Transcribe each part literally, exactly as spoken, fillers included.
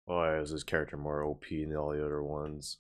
Why is this character more O P than all the other ones?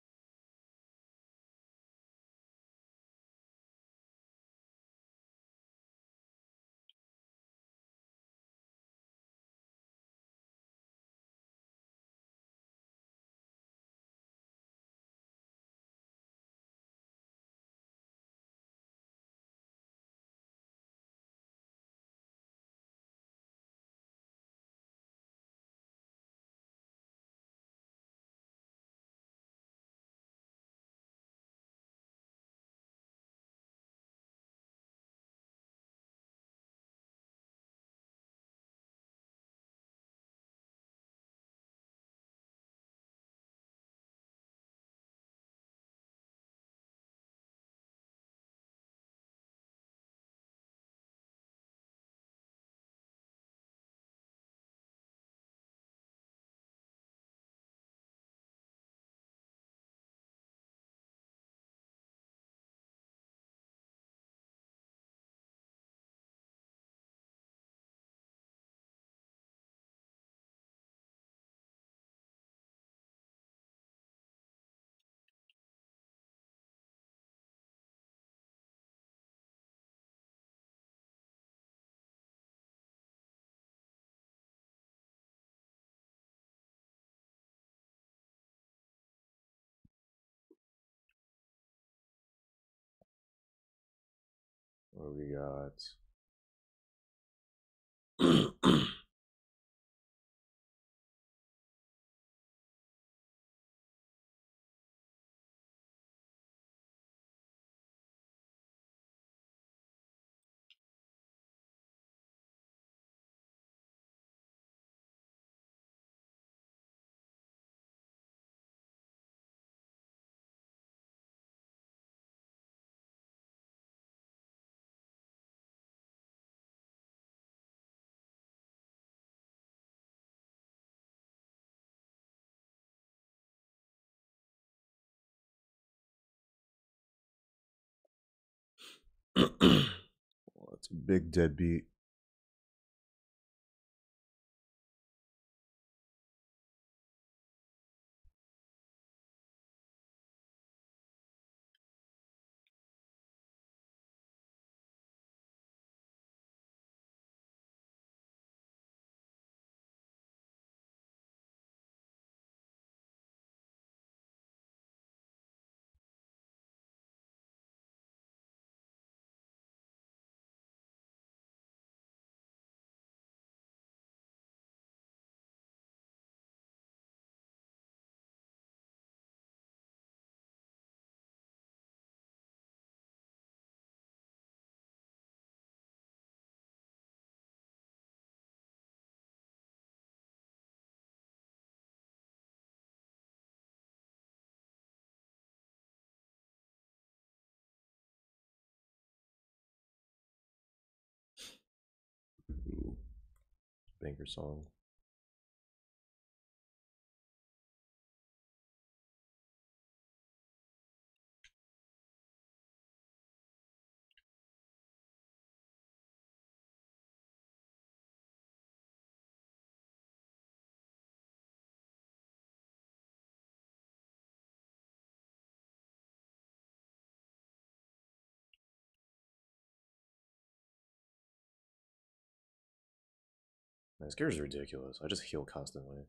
What we got? Well, it's a big deadbeat. Ooh, banker song. Man, this character's ridiculous. I just heal constantly.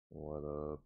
What up?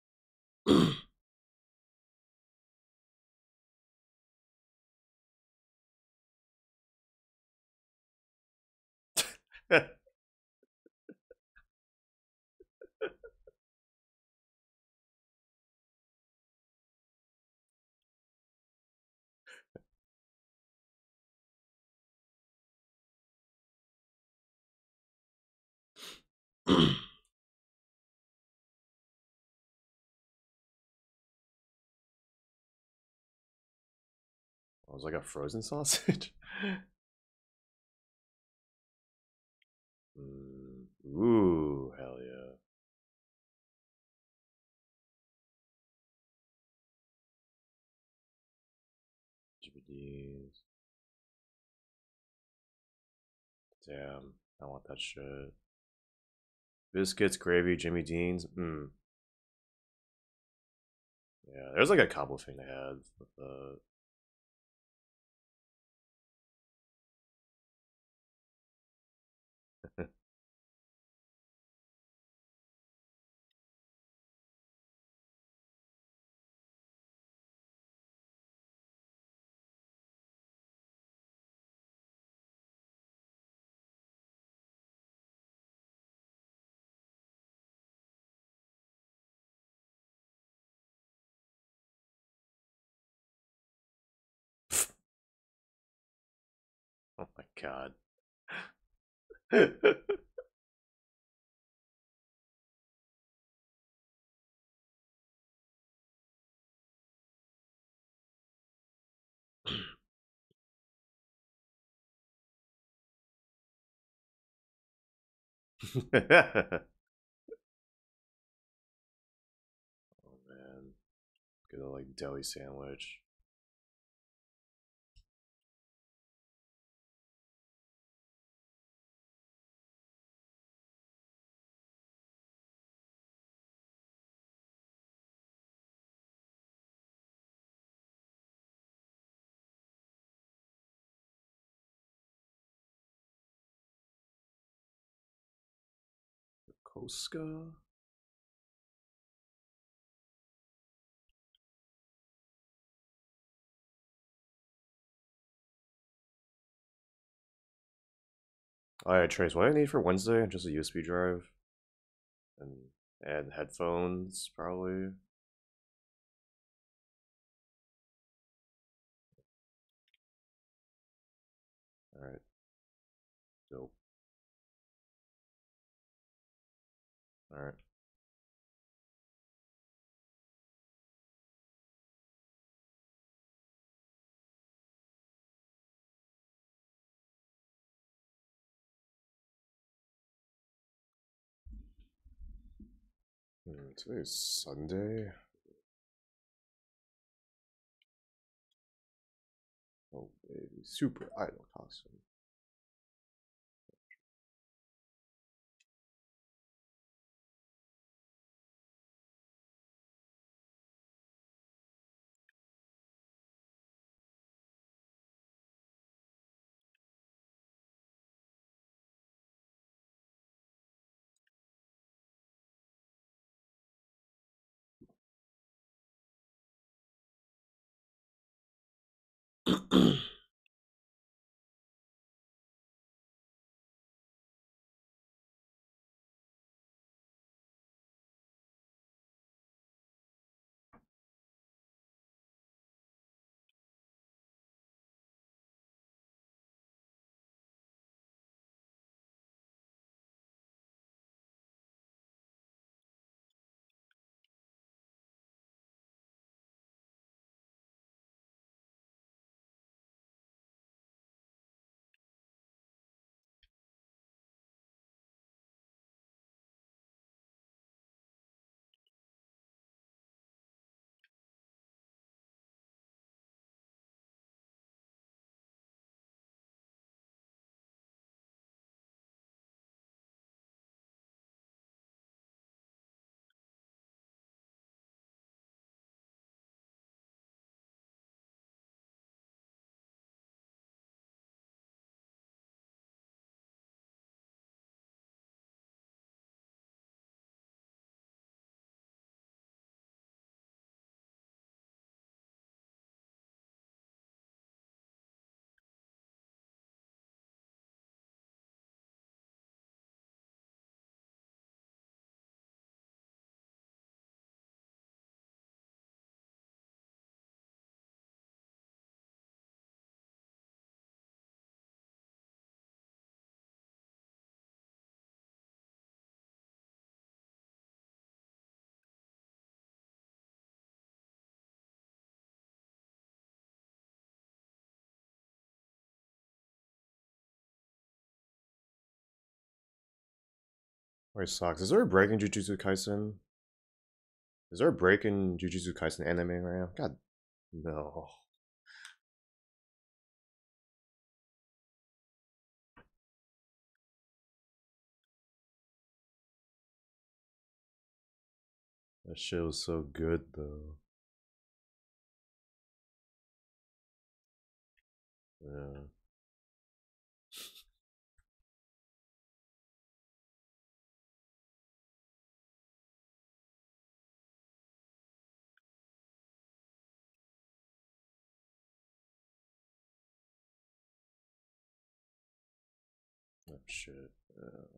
Oh, it was like a frozen sausage. Mm, ooh, hell yeah. G B Ds. Damn, I want that shit. Biscuits, gravy, Jimmy Dean's. Mm. Yeah, there's like a couple thing they had with the. Oh my god. Oh man, get a like deli sandwich. Koska. Alright, Trace, what do I need for Wednesday? Just a U S B drive and and headphones, probably. Alright, dope. Alright. Hmm, today is Sunday. Oh baby, super idol costume. Wait, socks. Is there a break in Jujutsu Kaisen? Is there a break in Jujutsu Kaisen anime right now? God, no. That shit was so good though. Yeah. Oh shit. Uh,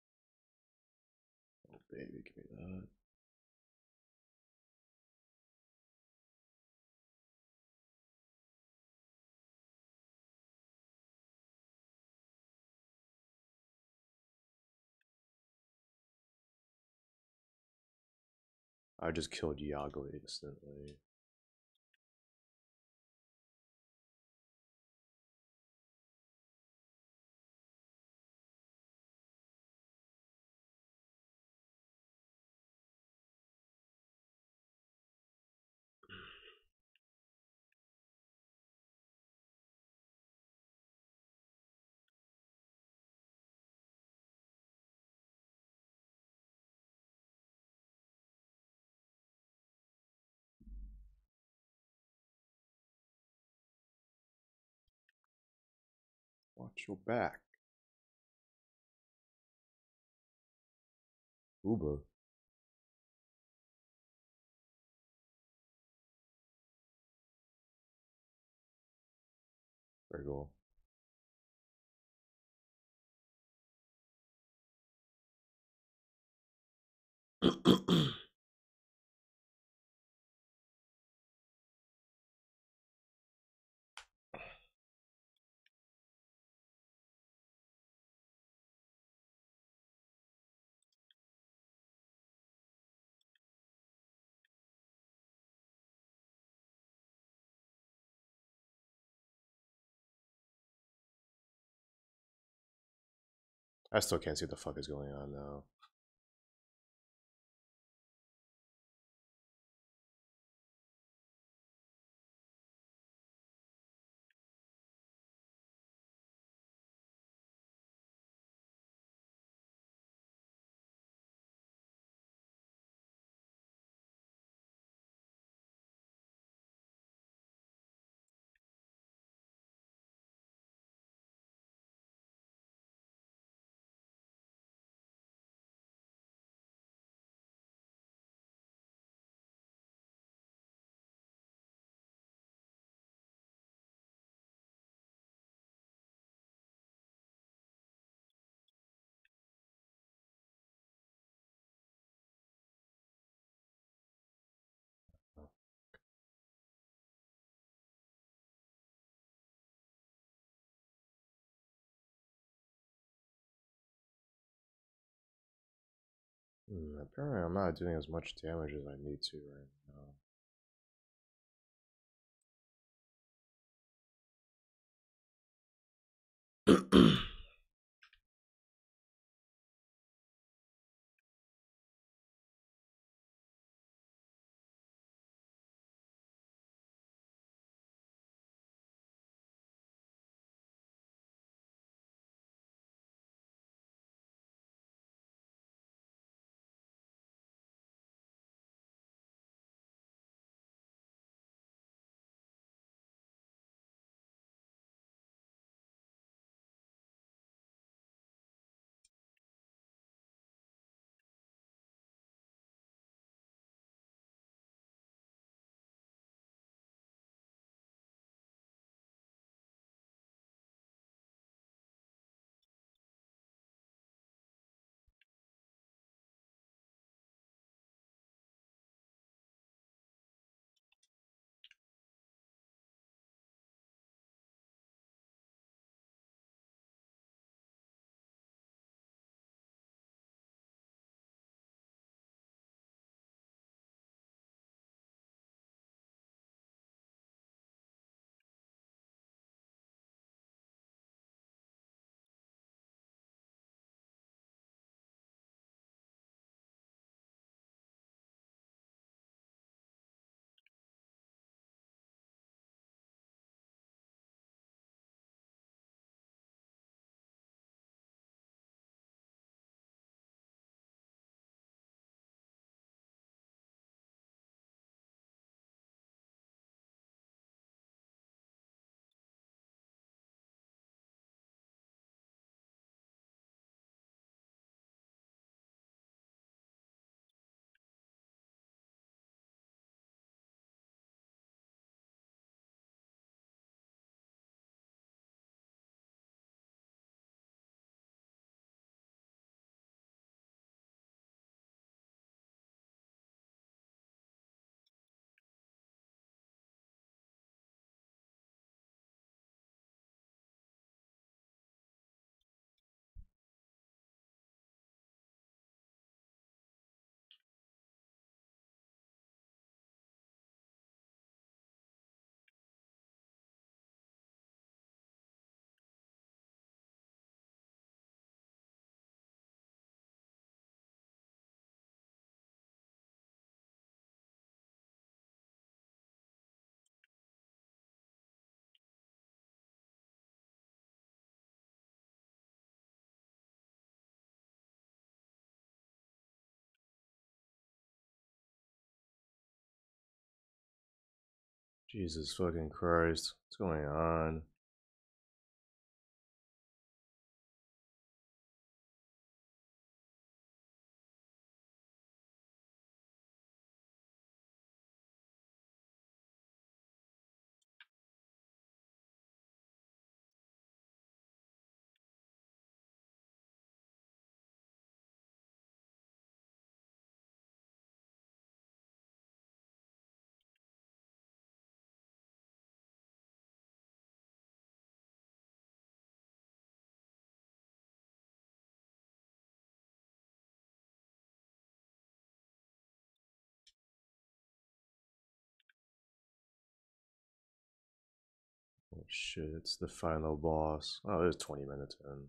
oh baby, give me that. I just killed Yago instantly. Watch your back. Uba. Very cool. I still can't see what the fuck is going on now. Hmm, apparently I'm not doing as much damage as I need to right now. Jesus fucking Christ. What's going on? Oh shit, it's the final boss. Oh, it was twenty minutes in.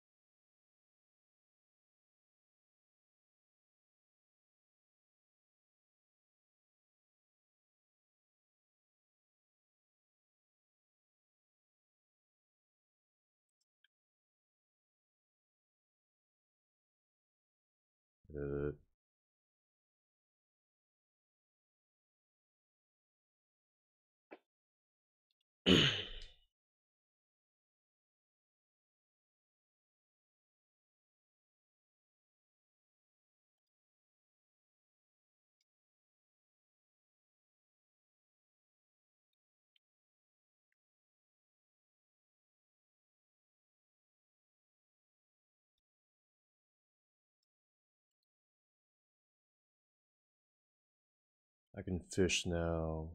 Uh, I can fish now.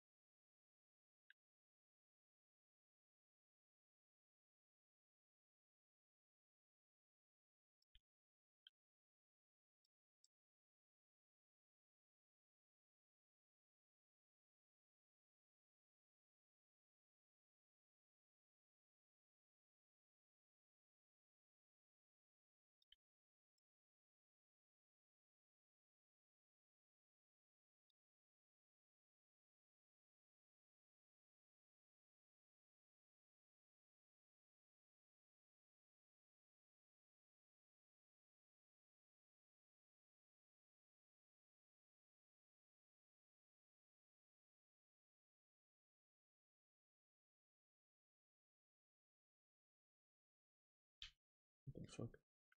What the fuck?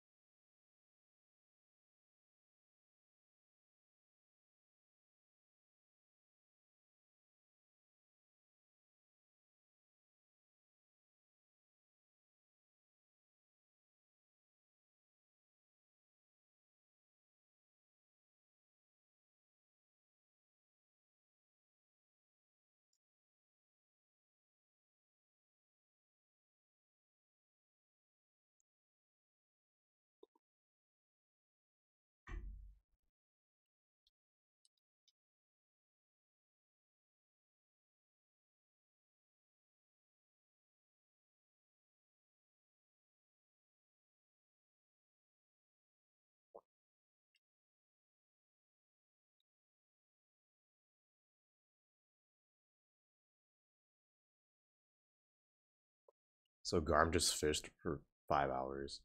So Garm just fished for five hours.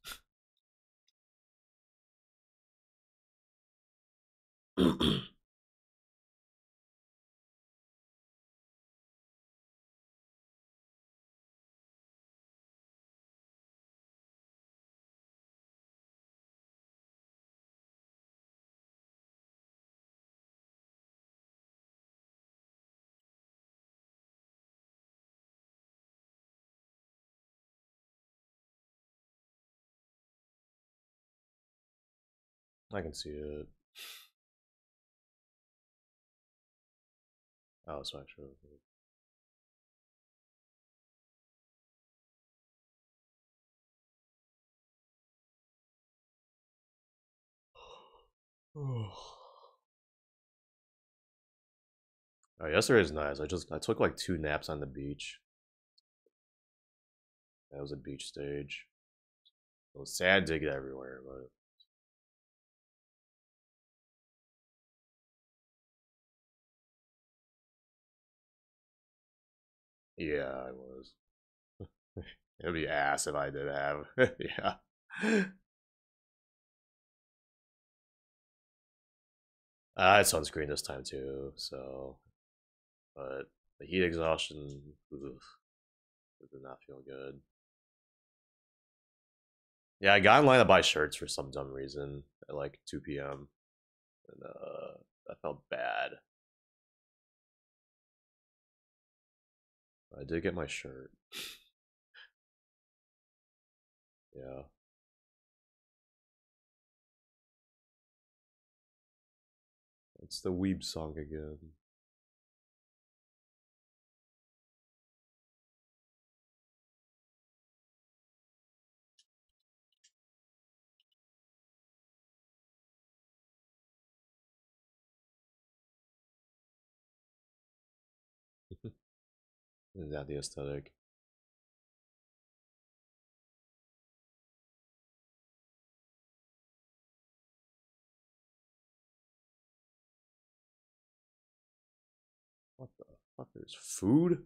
I can see it. Oh, it's actually. Oh, yesterday was nice. I just I took like two naps on the beach. That was a beach stage. It was sad to get everywhere, but yeah, I was. It'd be ass if I did have. Yeah. I had sunscreen this time too, so but The heat exhaustion, ugh, it did not feel good. Yeah, I got in line to buy shirts for some dumb reason at like two p m and uh, I felt bad. I did get my shirt. Yeah. It's the Weeb song again. Is that the aesthetic? What the fuck? There's food?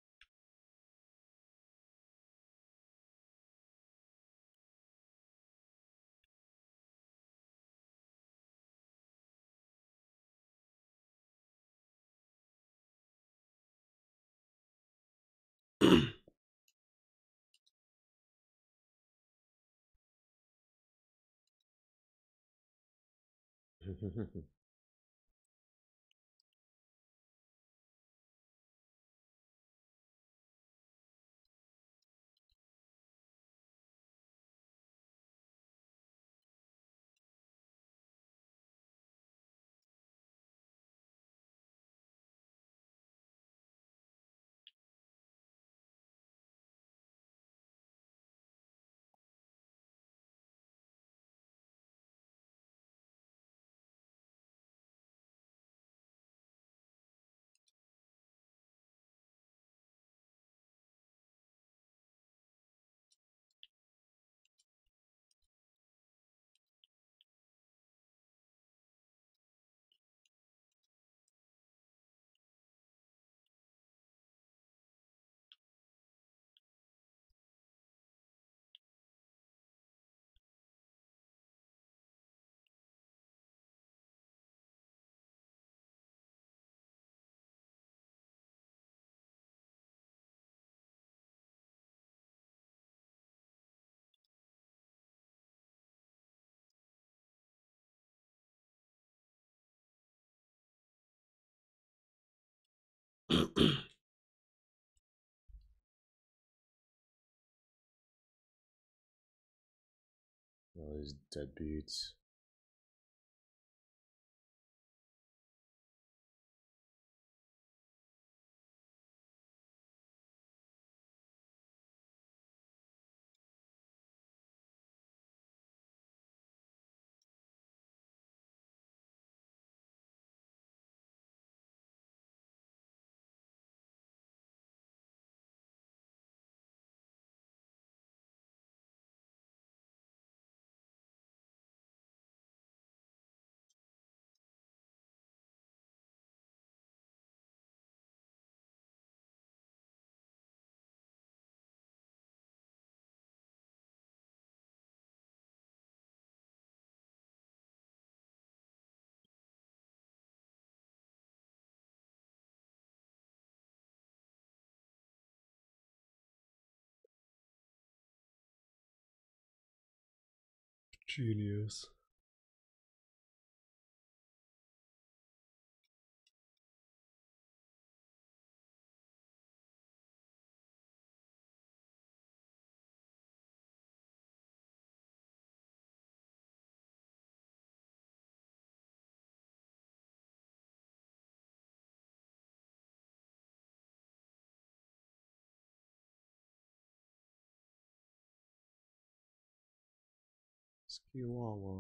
All these deadbeats. Genius. Skiwawa.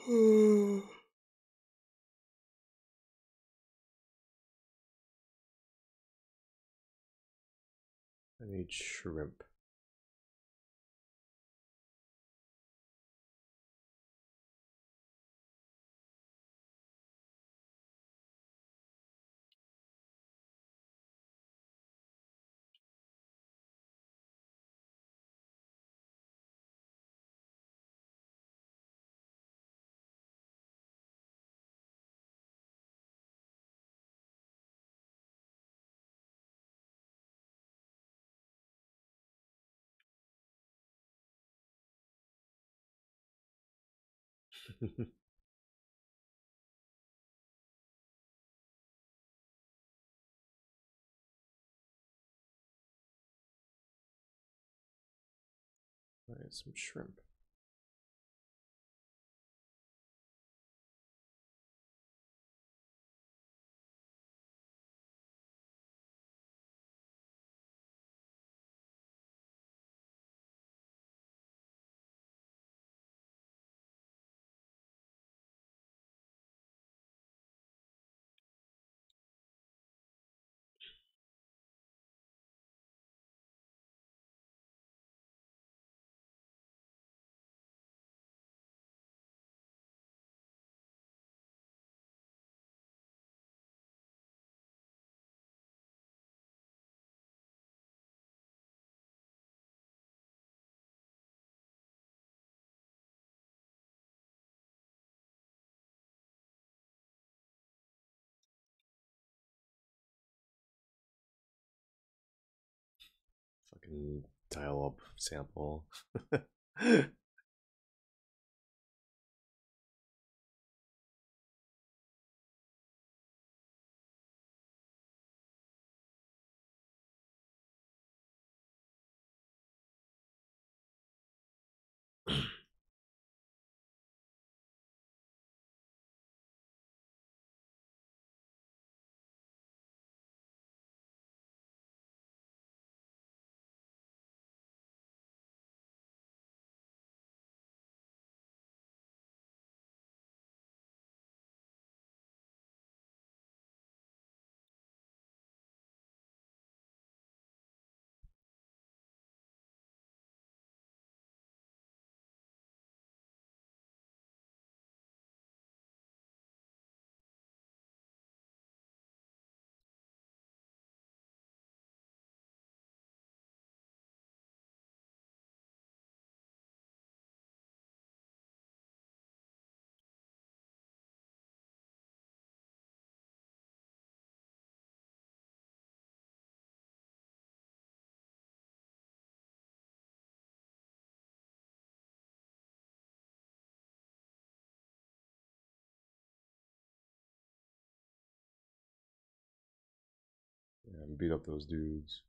I need shrimp. I need some shrimp. Fucking dial up sample. Yeah, beat up those dudes.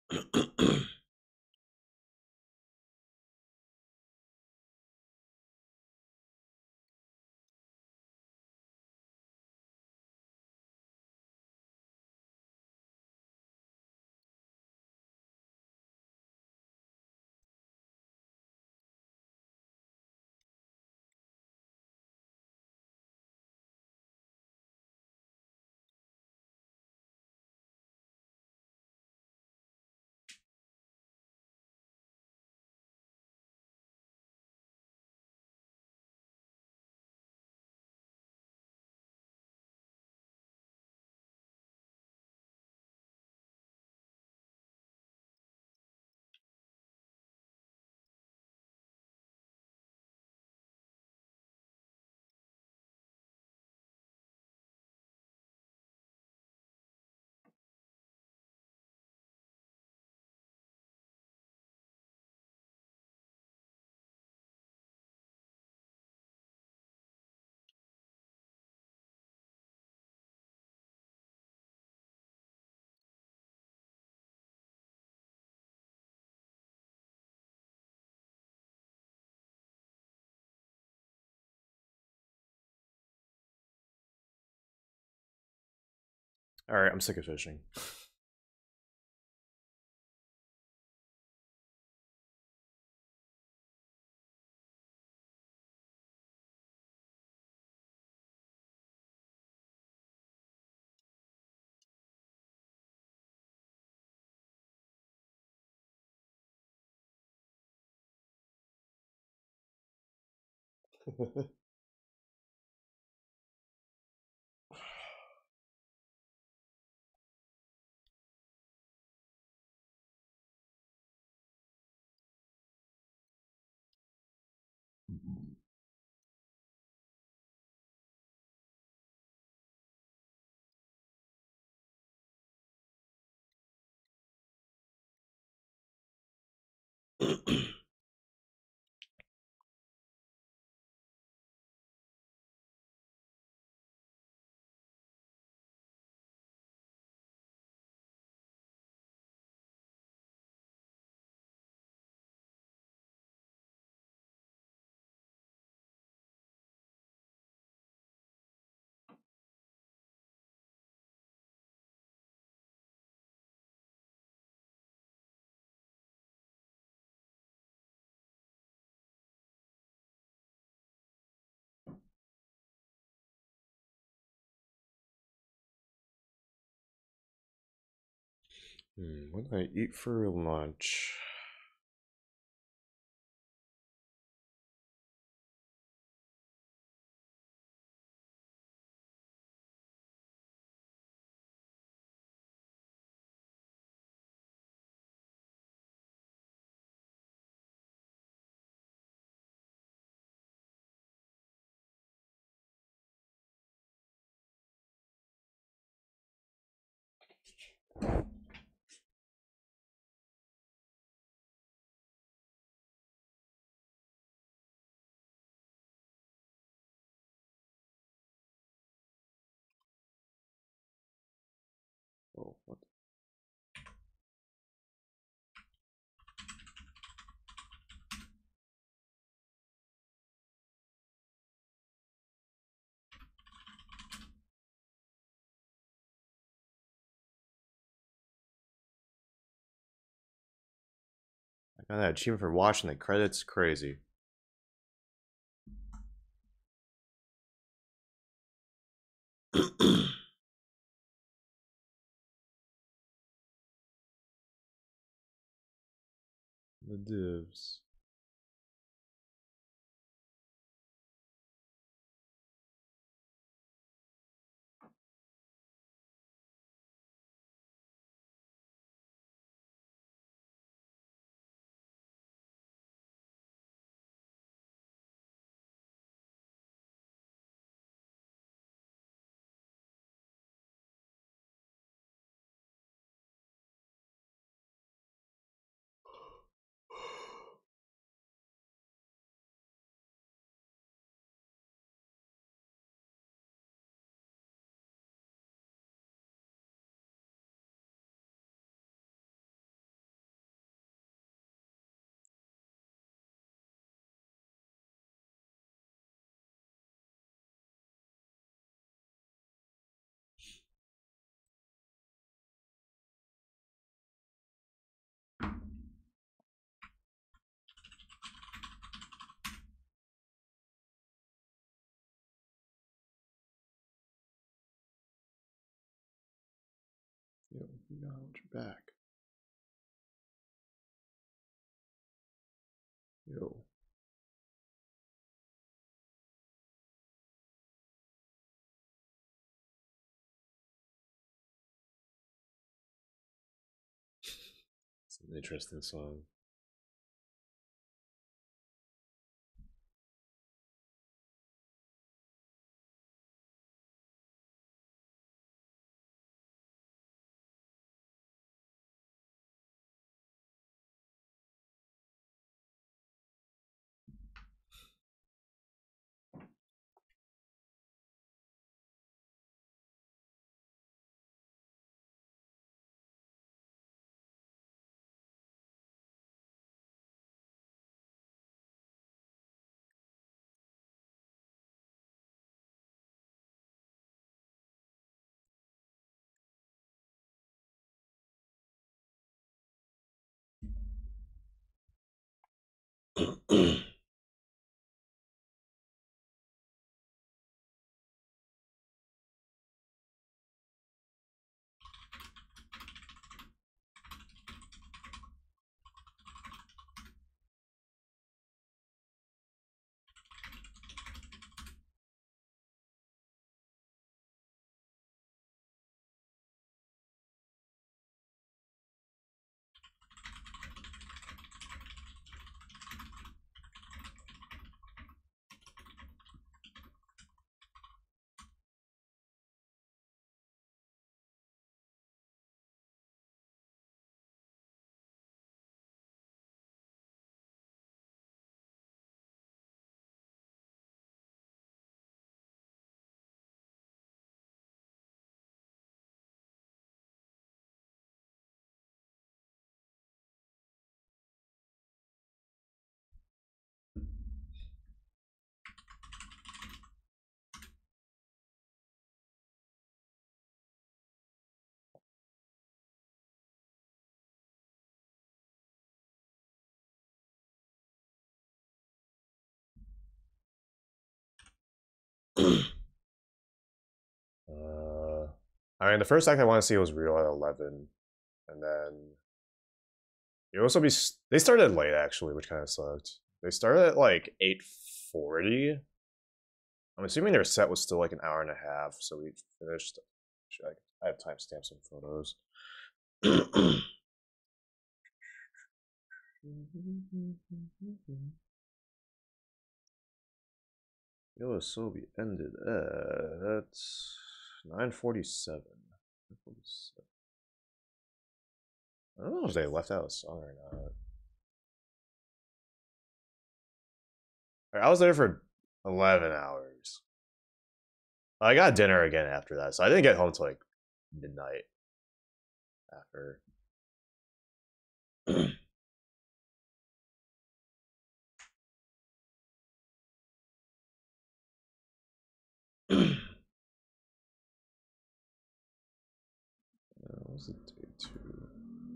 Alright, I'm sick of fishing. Hmm, what did I eat for lunch? Oh, what? I got that achievement for watching the credits. Crazy. The divs. God, you're back. Yo. It's an interesting song. uh, I mean, the first act I want to see was real at eleven, and then it also be they started late actually, which kind of sucked. They started at like eight forty. I'm assuming their set was still like an hour and a half, so we finished. I have timestamps and photos. Yoasobi ended at nine forty-seven. I don't know if they left out a song or not. I was there for eleven hours. I got dinner again after that, so I didn't get home till like midnight after. What was it, day two?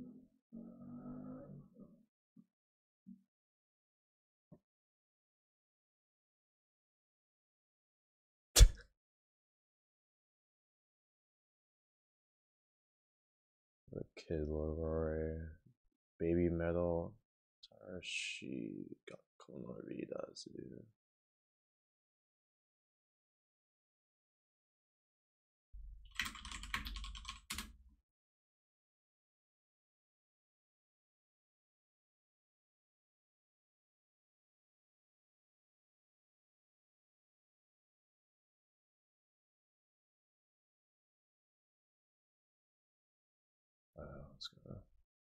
The Kid Leroy, Baby Metal, Tarashi, Gakonoridazu. Uh, let's go.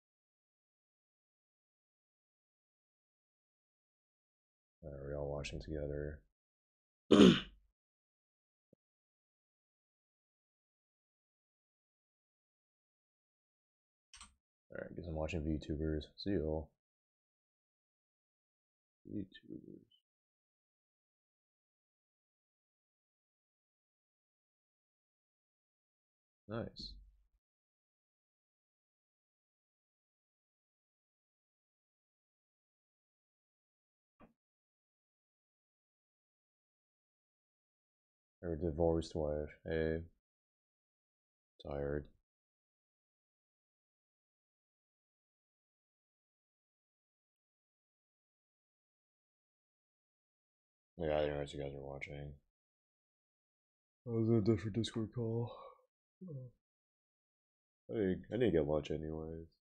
Uh, we're all watching together. Alright, guess I'm watching VTubers. See you all. VTubers. Nice. Her divorced wife. Hey. Tired. Yeah, I didn't realize you guys were watching. That was a different Discord call. I need, I need to get lunch anyways.